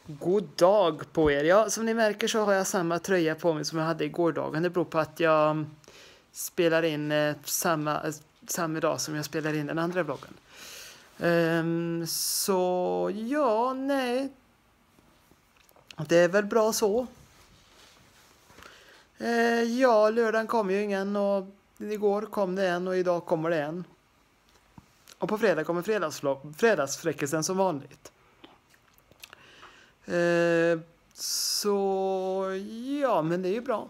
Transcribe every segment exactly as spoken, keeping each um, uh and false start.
God dag på er. Ja, som ni märker så har jag samma tröja på mig som jag hade i gårdagen. Det beror på att jag spelar in eh, samma, eh, samma dag som jag spelar in den andra vloggen. Um, så ja, nej. Det är väl bra så. Uh, ja, lördagen kom ju ingen och igår kom det en och idag kommer det en. Och på fredag kommer fredagsvlogg, fredagsfräckelsen som vanligt. Uh, så ja, men det är ju bra.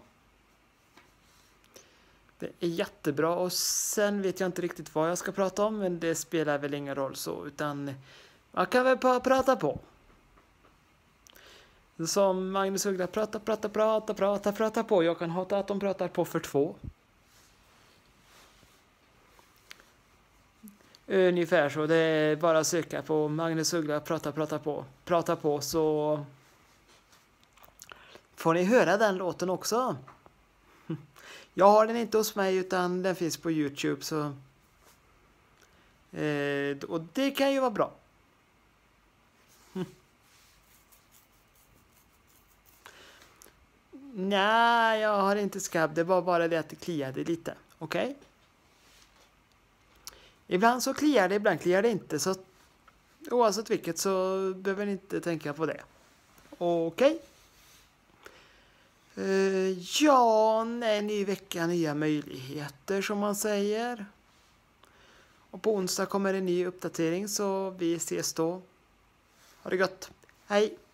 Det är jättebra och sen vet jag inte riktigt vad jag ska prata om, men det spelar väl ingen roll så, utan man kan väl bara prata på. Som Magnus Uggla, prata, prata, prata, prata, prata på. Jag kan hata att de pratar på för två. Ungefär så, det är bara att söka på Magnus Uggla, prata, prata på. Prata på så får ni höra den låten också. Jag har den inte hos mig utan den finns på YouTube så eh, och det kan ju vara bra. Hm. Nej, jag har inte skabb. Det var bara det att det kliade lite. Okej? Okay? Ibland så kliar det, ibland kliar det inte. Så oavsett vilket så behöver ni inte tänka på det. Okej? Okay? Uh, ja, nej, ny vecka, nya möjligheter som man säger. Och på onsdag kommer en ny uppdatering så vi ses då. Ha det gott. Hej!